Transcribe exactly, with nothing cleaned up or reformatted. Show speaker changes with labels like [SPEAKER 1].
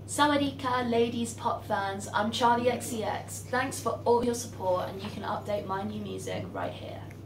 [SPEAKER 1] Sawadika ladies pop fans, I'm Charli X C X. Thanks for all your support and you can update my new music right here.